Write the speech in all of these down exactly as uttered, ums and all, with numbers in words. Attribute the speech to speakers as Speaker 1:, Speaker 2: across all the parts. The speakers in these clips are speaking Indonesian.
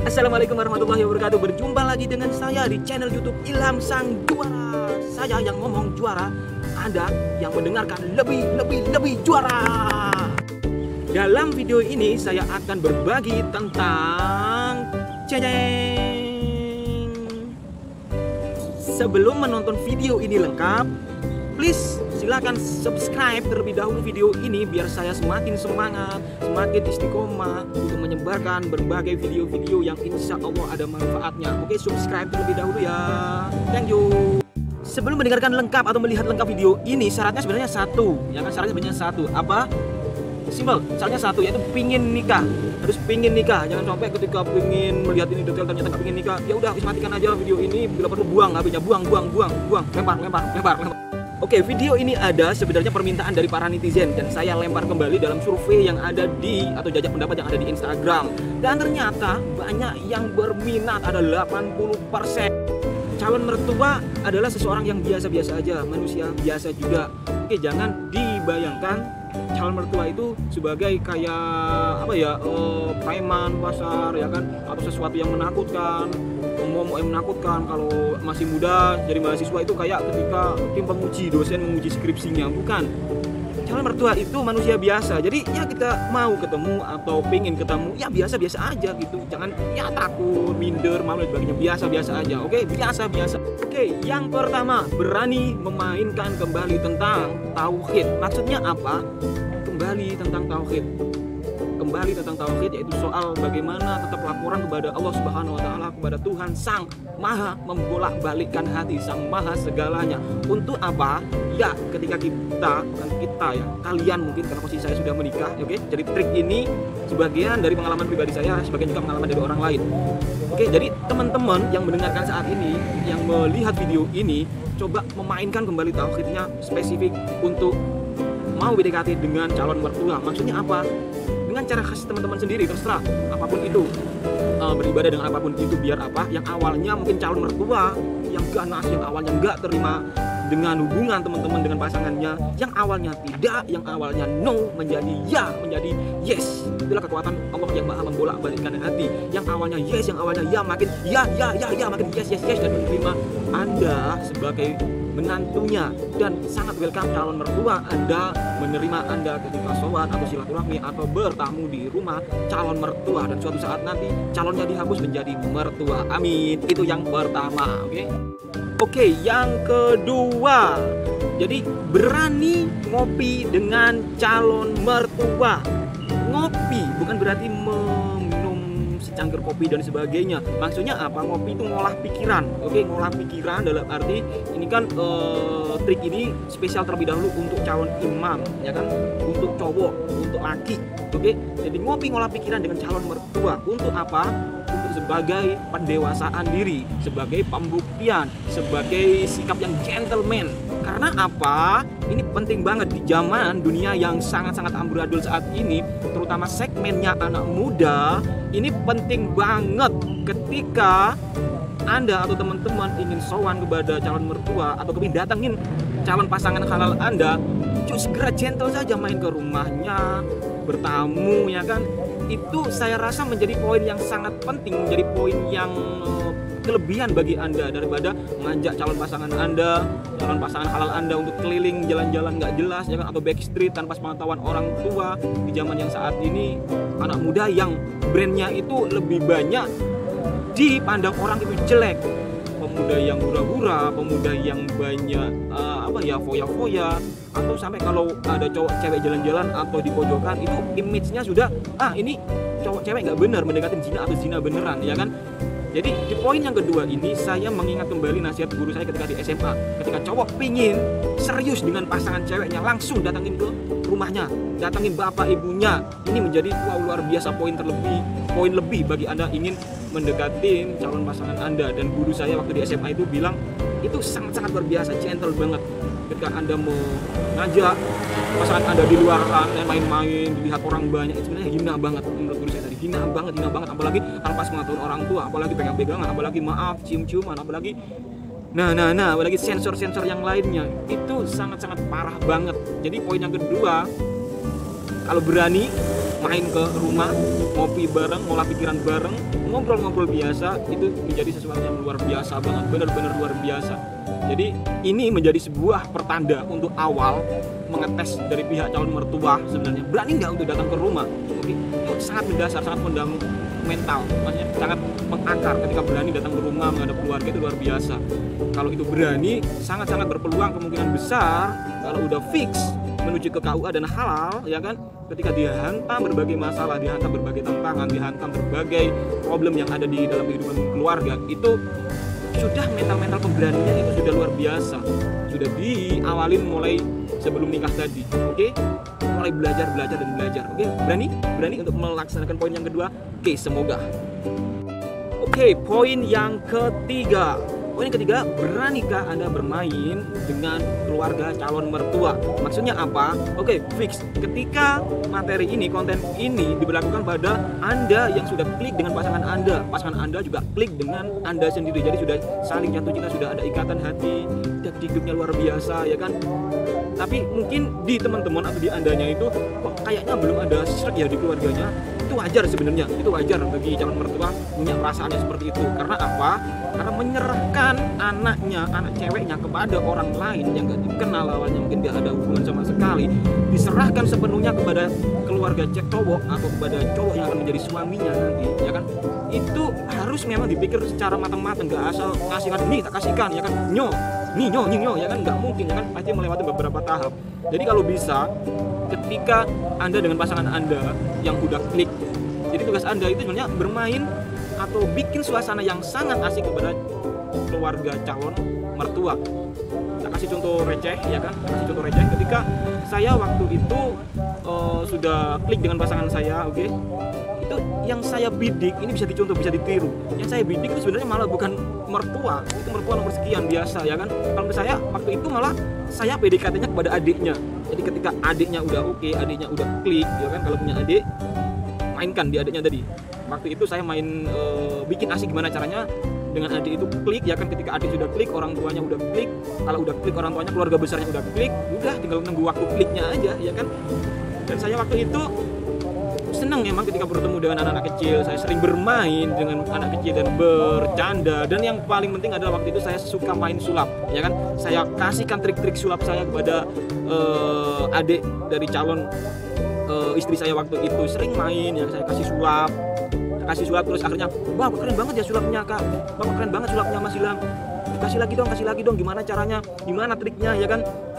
Speaker 1: Assalamualaikum warahmatullahi wabarakatuh. Berjumpa lagi dengan saya di channel YouTube Ilham Sang Juara. Saya yang ngomong juara, Anda yang mendengarkan lebih lebih lebih juara. Dalam video ini saya akan berbagi tentang ceng. Sebelum menonton video ini lengkap, please silakan subscribe terlebih dahulu video ini biar saya semakin semangat, semakin istiqomah untuk menyebarkan berbagai video-video yang insya Allah ada manfaatnya. Oke, subscribe terlebih dahulu ya. Thank you. Sebelum mendengarkan lengkap atau melihat lengkap video ini, syaratnya sebenarnya satu, ya kan? Syaratnya sebenarnya satu. Apa? Simpel. Syaratnya satu, yaitu pingin nikah. Harus pingin nikah. Jangan sampai ketika pingin melihat ini detail ternyata nggak pingin nikah. Ya udah, habis matikan aja video ini. Bila perlu buang habisnya, buang, buang, buang, buang, lempar, lempar, lempar, lempar. Oke, video ini ada sebenarnya permintaan dari para netizen dan saya lempar kembali dalam survei yang ada di atau jajak pendapat yang ada di Instagram. Dan ternyata banyak yang berminat, ada delapan puluh persen. Calon mertua adalah seseorang yang biasa-biasa aja, manusia biasa juga. Oke, jangan dibayangkan calon mertua itu sebagai kayak apa ya, uh, preman pasar ya kan, atau sesuatu yang menakutkan. Momok yang menakutkan kalau masih muda jadi mahasiswa itu kayak ketika tim penguji dosen menguji skripsinya. Bukan, calon mertua itu manusia biasa. Jadi ya kita mau ketemu atau pengen ketemu ya biasa-biasa aja gitu. Jangan ya takut, minder, malu dan sebagainya. Biasa-biasa aja. Oke, biasa-biasa. Oke, yang pertama, berani memainkan kembali tentang tauhid. Maksudnya apa? Kembali tentang tauhid. Kembali tentang tauhid, yaitu soal bagaimana tetap laporan kepada Allah Subhanahu wa taala, kepada Tuhan Sang Maha membolak-balikkan hati, Sang Maha segalanya. Untuk apa? Ya, ketika kita, bukan kita ya, kalian mungkin karena posisi saya sudah menikah, oke. Okay? Jadi trik ini sebagian dari pengalaman pribadi saya, sebagian juga pengalaman dari orang lain. Oke, okay, jadi teman-teman yang mendengarkan saat ini, yang melihat video ini, coba memainkan kembali tauhidnya spesifik untuk mau B D K T dengan calon mertua. Maksudnya apa? Dengan cara khas teman-teman sendiri, terserah apapun itu, uh, beribadah dengan apapun itu, biar apa, yang awalnya mungkin calon mertua yang ganas, yang awalnya nggak terima dengan hubungan teman-teman dengan pasangannya, yang awalnya tidak, yang awalnya no menjadi ya, menjadi yes. Itulah kekuatan Allah yang maha membolak-balikkan hati. Yang awalnya yes, yang awalnya ya, makin ya, ya, ya, ya, makin yes, yes, yes, dan menerima Anda sebagai menantunya. Dan sangat welcome calon mertua Anda menerima Anda ketika sholat atau silaturahmi atau bertamu di rumah calon mertua, dan suatu saat nanti calonnya dihapus menjadi mertua. Amin. Itu yang pertama. Oke. Okay? Oke, okay, yang kedua, jadi berani ngopi dengan calon mertua. Ngopi bukan berarti meminum secangkir kopi dan sebagainya. Maksudnya apa? Ngopi itu ngolah pikiran. Oke, ngolah pikiran dalam arti ini kan uh, trik ini spesial terlebih dahulu untuk calon imam, ya kan? Untuk cowok, untuk laki. Oke, jadi ngopi ngolah pikiran dengan calon mertua. Untuk apa? Untuk sebagai pendewasaan diri, sebagai pembuktian, sebagai sikap yang gentleman. Karena apa? Ini penting banget di zaman dunia yang sangat-sangat amburadul saat ini, terutama segmennya anak muda. Ini penting banget ketika Anda atau teman-teman ingin sowan kepada calon mertua atau kepingin datengin calon pasangan halal Anda, cus segera gentle saja, main ke rumahnya, bertamu, ya kan? Itu saya rasa menjadi poin yang sangat penting, menjadi poin yang kelebihan bagi Anda daripada mengajak calon pasangan Anda, calon pasangan halal Anda untuk keliling jalan-jalan nggak jelas, ya kan, atau backstreet tanpa sepengetahuan orang tua. Di zaman yang saat ini, anak muda yang brandnya itu lebih banyak dipandang orang itu jelek. Pemuda yang hura-hura, pemuda yang banyak uh, apa ya, foya-foya, atau sampai kalau ada cowok cewek jalan-jalan atau di pojokan itu image-nya sudah ah ini cowok cewek nggak benar, mendekatin zina atau zina beneran, ya kan. Jadi di poin yang kedua ini saya mengingat kembali nasihat guru saya ketika di S M A. Ketika cowok pingin serius dengan pasangan ceweknya, langsung datangin ke rumahnya, datangin bapak ibunya. Ini menjadi wow, luar biasa poin terlebih, poin lebih bagi Anda ingin mendekatin calon pasangan Anda. Dan guru saya waktu di S M A itu bilang itu sangat-sangat luar biasa, gentle banget. Ketika Anda mau ngajak pasangan Anda di luar main-main, dilihat orang banyak, itu sebenarnya hina banget menurut guru saya tadi. Hina banget, hina banget, apalagi tanpa pengetahuan orang tua, apalagi pegang-pegangan, apalagi maaf, cium-ciuman, apalagi nah nah nah apalagi sensor-sensor yang lainnya. Itu sangat-sangat parah banget. Jadi poin yang kedua, Kalau berani main ke rumah, ngopi bareng, ngolah pikiran bareng, ngobrol-ngobrol biasa, itu menjadi sesuatu yang luar biasa banget, benar-benar luar biasa. Jadi ini menjadi sebuah pertanda untuk awal mengetes dari pihak calon mertua sebenarnya. Berani nggak untuk datang ke rumah? Oke, itu sangat mendasar, sangat fundamental, maksudnya sangat mengakar ketika berani datang ke rumah menghadap keluarga, itu luar biasa. Kalau itu berani, sangat-sangat berpeluang kemungkinan besar kalau udah fix menuju ke K U A dan halal, ya kan? Ketika dihantam berbagai masalah, dihantam berbagai tantangan, dihantam berbagai problem yang ada di dalam kehidupan keluarga, itu sudah mental-mental pemberaninya itu sudah luar biasa. Sudah diawalin mulai sebelum nikah tadi, oke? Okay? Mulai belajar, belajar dan belajar, oke? Okay? Berani, berani untuk melaksanakan poin yang kedua. Oke, okay, semoga. Oke, okay, poin yang ketiga. Poin yang ketiga, beranikah Anda bermain dengan keluarga calon mertua? Maksudnya apa? Oke, okay, fix. Ketika materi ini, konten ini diberlakukan pada Anda yang sudah klik dengan pasangan Anda, pasangan Anda juga klik dengan Anda sendiri. Jadi sudah saling jatuh cinta, sudah ada ikatan hati, dan hidupnya luar biasa, ya kan? Tapi mungkin di teman-teman atau di Andanya itu kok kayaknya belum ada serak ya di keluarganya. Itu wajar sebenarnya, itu wajar bagi calon mertua punya perasaannya seperti itu. Karena apa? Karena menyerahkan anaknya, anak ceweknya kepada orang lain yang gak dikenal awalnya, mungkin gak ada hubungan sama sekali, diserahkan sepenuhnya kepada keluarga cek cowok atau kepada cowok yang akan menjadi suaminya nanti, ya kan? Itu harus memang dipikir secara matang-matang, gak asal ngasihkan nih tak kasihkan, ya kan? Nyo, nih nyo, nih nyo, ya kan? Gak mungkin, ya kan? Pasti melewati beberapa tahap. Jadi kalau bisa, ketika Anda dengan pasangan Anda yang udah klik, jadi tugas Anda itu sebenarnya bermain atau bikin suasana yang sangat asik kepada keluarga calon mertua. Kita kasih contoh receh, ya kan? Kasih contoh receh ketika saya waktu itu uh, sudah klik dengan pasangan saya, oke? Okay? Itu yang saya bidik, ini bisa dicontoh, bisa ditiru. Yang saya bidik itu sebenarnya malah bukan mertua, itu mertua nomor sekian biasa, ya kan? Kalau ke saya waktu itu malah saya P D K T-nya kepada adiknya. Jadi ketika adiknya udah oke, okay, adiknya udah klik, ya kan? Kalau punya adik, mainkan di adiknya tadi. Waktu itu saya main e, bikin asik gimana caranya dengan adik itu klik, ya kan? Ketika adik sudah klik, orang tuanya udah klik. Kalau udah klik orang tuanya, keluarga besarnya udah klik, udah tinggal nunggu waktu kliknya aja, ya kan? Dan saya waktu itu senang memang ketika bertemu dengan anak-anak kecil. Saya sering bermain dengan anak kecil dan bercanda. Dan yang paling penting adalah waktu itu saya suka main sulap, ya kan? Saya kasihkan trik-trik sulap saya kepada e, adik dari calon e, istri saya waktu itu. Sering main, ya saya kasih sulap. Kasih sulap terus akhirnya, wah keren banget ya sulapnya kak, bapak keren banget sulapnya Mas Ilham, kasih lagi dong, kasih lagi dong, gimana caranya, gimana triknya, ya kan,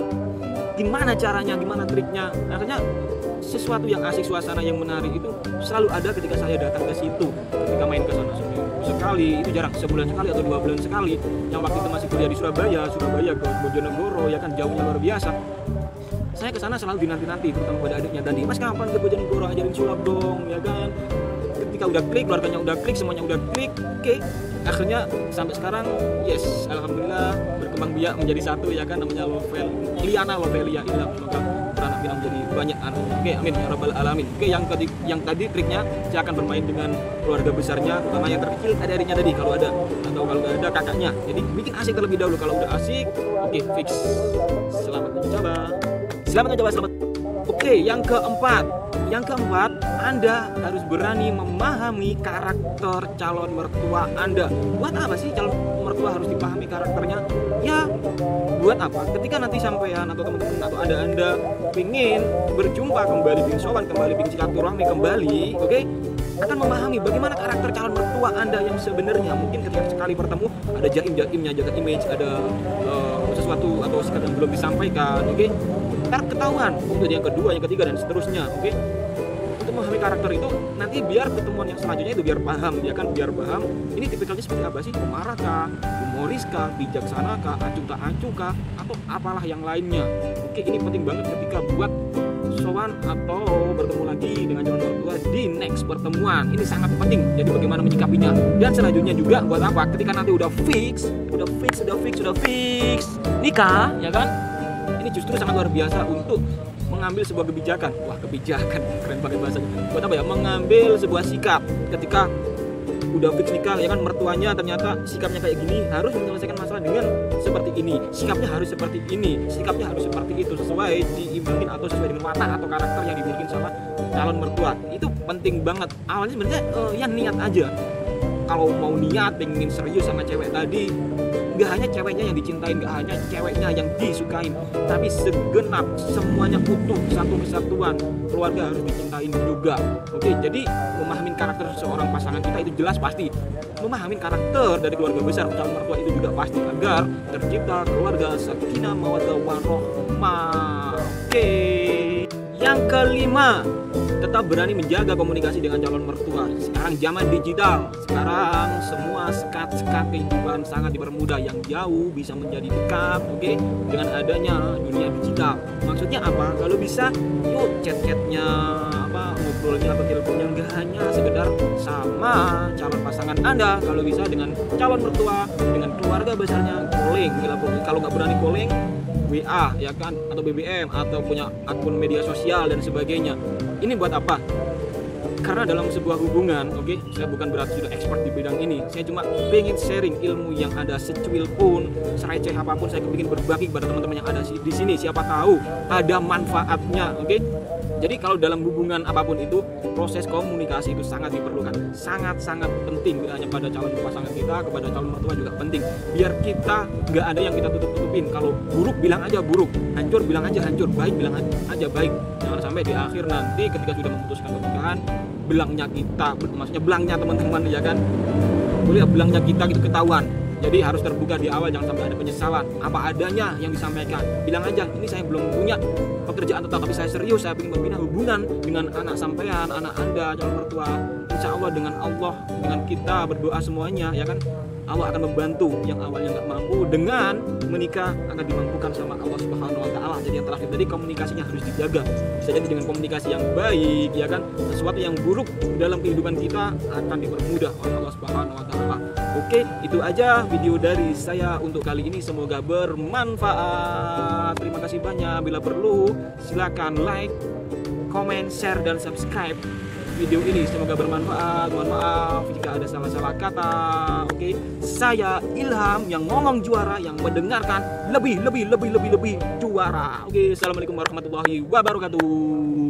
Speaker 1: gimana caranya, gimana triknya. Akhirnya sesuatu yang asik, suasana yang menarik itu selalu ada ketika saya datang ke situ, ketika main ke sana sekali, itu jarang, sebulan sekali atau dua bulan sekali. Yang waktu itu masih kuliah di Surabaya, Surabaya ke Bojonegoro, ya kan, jauhnya luar biasa. Saya ke sana selalu dinanti-nanti, terutama pada adiknya tadi, Mas kapan ke Bojonegoro, ajarin sulap dong, ya kan. Ketika udah klik, keluarganya udah klik, semuanya udah klik, oke, okay. Akhirnya sampai sekarang, yes, alhamdulillah berkembang biak menjadi satu, ya kan, namanya Lovel, Liana Lovelia, Ilham, semoga beranak pinak menjadi banyak anak, oke, okay, amin ya rabbal alamin. Oke, okay, yang tadi, yang tadi triknya saya akan bermain dengan keluarga besarnya, terutama yang terkecil ada adiknya tadi kalau ada, atau kalau nggak ada kakaknya. Jadi bikin asik terlebih dahulu. Kalau udah asik, oke, okay, fix. Selamat mencoba, selamat mencoba, selamat. Oke, okay, yang keempat. Yang keempat, Anda harus berani memahami karakter calon mertua Anda. Buat apa sih calon mertua harus dipahami karakternya? Ya, buat apa? Ketika nanti sampean atau teman-teman atau ada Anda ingin berjumpa kembali, ingin sowan kembali, ingin silaturahmi kembali, oke? Okay? Akan memahami bagaimana karakter calon mertua Anda yang sebenarnya. Mungkin ketika sekali bertemu ada jaim-jaimnya, jaga image, ada uh, sesuatu atau sikap yang belum disampaikan, oke? Okay? Ntar ketahuan, kemudian yang kedua, yang ketiga dan seterusnya, oke? Okay? Untuk memahami karakter itu nanti biar ketemuan yang selanjutnya itu biar paham, ya kan, biar paham ini tipikalnya seperti apa sih, pemarah kah, humoris kah, bijaksana kah, acuh tak acuh kah, atau apalah yang lainnya. Oke, ini penting banget ketika buat sowan atau bertemu lagi dengan calon mertua di next pertemuan. Ini sangat penting, jadi bagaimana menyikapinya. Dan selanjutnya juga buat apa, ketika nanti udah fix, udah fix, udah fix, udah fix nikah, ya kan, ini justru sangat luar biasa untuk mengambil sebuah kebijakan. Wah, kebijakan, keren banget bahasanya. Buat apa ya? Mengambil sebuah sikap ketika udah fix nikah ya kan, mertuanya ternyata sikapnya kayak gini, harus menyelesaikan masalah dengan seperti ini, sikapnya harus seperti ini, sikapnya harus seperti itu, sesuai diimbangin atau sesuai dengan watak atau karakter yang dimiliki sama calon mertua. Itu penting banget. Awalnya sebenarnya uh, ya niat aja. Kalau mau niat pengen serius sama cewek tadi, gak hanya ceweknya yang dicintain, gak hanya ceweknya yang disukain, tapi segenap semuanya utuh, satu kesatuan keluarga harus dicintain juga. Oke, jadi memahami karakter seorang pasangan kita itu jelas pasti. Memahami karakter dari keluarga besar calon mertua itu juga pasti, agar tercipta keluarga sakinah mawaddah warahmah. Oke. Yang kelima, tetap berani menjaga komunikasi dengan calon mertua. Sekarang zaman digital, sekarang semua sekat-sekat kehidupan sangat dipermudah, yang jauh bisa menjadi dekat, oke, okay? Dengan adanya dunia digital. Maksudnya apa? Kalau bisa, yuk chat-chatnya, apa, ngobrolnya atau teleponnya nggak hanya sekedar sama calon pasangan Anda. Kalau bisa dengan calon mertua, dengan keluarga besarnya, calling. Kalau nggak berani calling, W A ya kan, atau B B M, atau punya akun media sosial dan sebagainya. Ini buat apa? Karena dalam sebuah hubungan, oke, okay, saya bukan berarti sudah expert di bidang ini. Saya cuma pengen sharing ilmu yang ada secuil pun, sereceh apapun saya ingin berbagi kepada teman-teman yang ada di sini. Siapa tahu ada manfaatnya, oke? Okay? Jadi kalau dalam hubungan apapun itu, proses komunikasi itu sangat diperlukan, sangat-sangat penting. Tidak hanya pada calon pasangan kita, kepada calon mertua juga penting. Biar kita nggak ada yang kita tutup-tutupin. Kalau buruk bilang aja buruk, hancur bilang aja hancur, baik bilang aja baik. Jangan sampai di akhir nanti ketika sudah memutuskan pernikahan, belangnya kita, maksudnya belangnya teman-teman ya kan, boleh belangnya kita gitu ketahuan. Jadi harus terbuka di awal, jangan sampai ada penyesalan. Apa adanya yang disampaikan, bilang aja, ini saya belum punya pekerjaan tetap, tapi saya serius, saya ingin membina hubungan dengan anak sampean, anak Anda, calon mertua. Insya Allah dengan Allah, dengan kita berdoa semuanya, ya kan, Allah akan membantu yang awalnya nggak mampu, dengan menikah akan dimampukan sama Allah Subhanahu Wa Taala. Jadi yang terakhir tadi, komunikasinya harus dijaga. Bisa jadi dengan komunikasi yang baik, ya kan, sesuatu yang buruk dalam kehidupan kita akan dipermudah oleh Allah Subhanahu Wa Taala. Oke, itu aja video dari saya untuk kali ini. Semoga bermanfaat. Terima kasih banyak. Bila perlu, silakan like, comment, share, dan subscribe video ini. Semoga bermanfaat. Mohon maaf jika ada salah-salah kata. Oke, saya Ilham yang ngomong juara, yang mendengarkan lebih, lebih, lebih, lebih, lebih juara. Oke, assalamualaikum warahmatullahi wabarakatuh.